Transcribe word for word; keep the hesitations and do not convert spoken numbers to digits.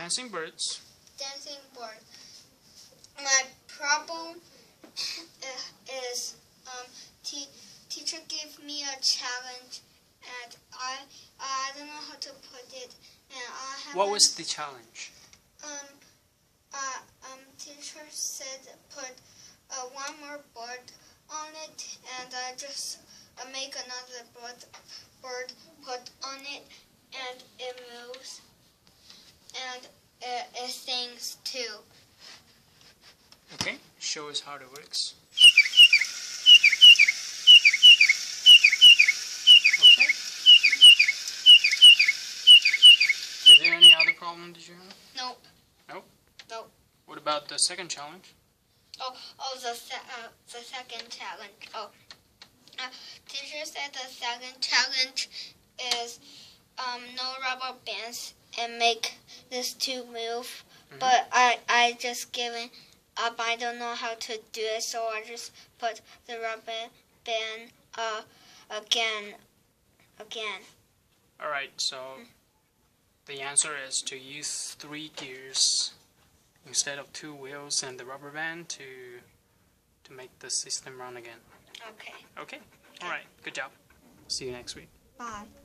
Dancing birds. Dancing bird. My problem is um, te teacher gave me a challenge, and I I don't know how to put it, and I have. What was the challenge? Um, uh, um, teacher said put uh, one more bird on it, and I just uh, make another bird bird put on it, and it moves, and it, it sings too. Okay, show us how it works. Okay. Is there any other problem that you have? Nope. Nope? Nope. What about the second challenge? Oh, oh, the se uh, the second challenge. Oh, uh, teacher said the second challenge is um no rubber bands and make this two move. Mm-hmm. But I I just given up. I don't know how to do it, so I just put the rubber band uh again again. All right. So mm. the answer is to use three gears instead of two wheels and the rubber band to to make the system run again. Okay. Okay. All right. Good job. See you next week. Bye.